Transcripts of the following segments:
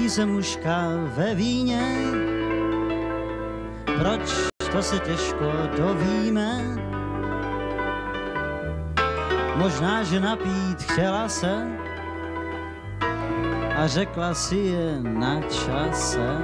Topí se mužka ve víně, proč, to se těžko dovíme. Možná, že napít chtěla se a řekla si je na čase.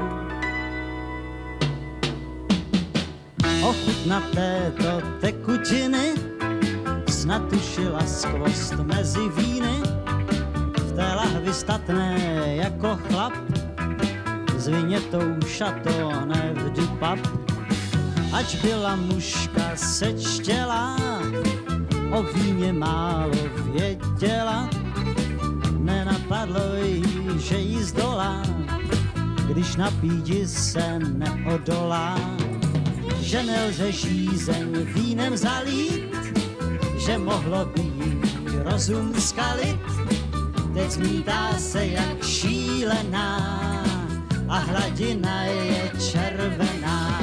Ochutnat této tekutiny snad tušila skvost mezi víny. V té lahvi statné jako chlap s vynětou šatoné v dupap. Ač byla mužka sečtělá, o víně málo věděla. Nenapadlo jí, že jí zdolá, když napíti se neodolá. Že nelze žízeň vínem zalít, že mohlo by jí rozum skalit. Teď zmítá se jak šílená a hladina je červená.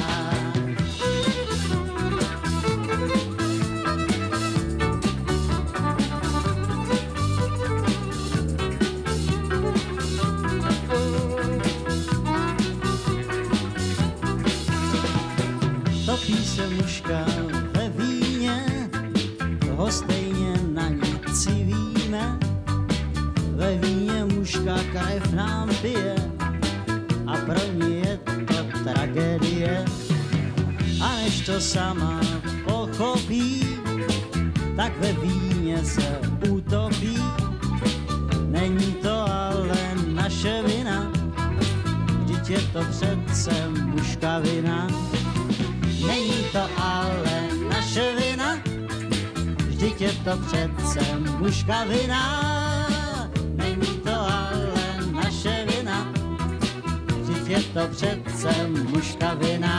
Topí se mužka ve víně, toho stejně na ní civíme. Ve víně mužka krev nám pije a pro ní je to tragédie. A než to sama pochopí, tak ve víně se utopí. Není to ale naše vina, vždyť je to přece mužka vina. Není to ale naše vina, vždyť je to přece mužka vina. Není to ale naše vina, vždyť je to přece mužka vina.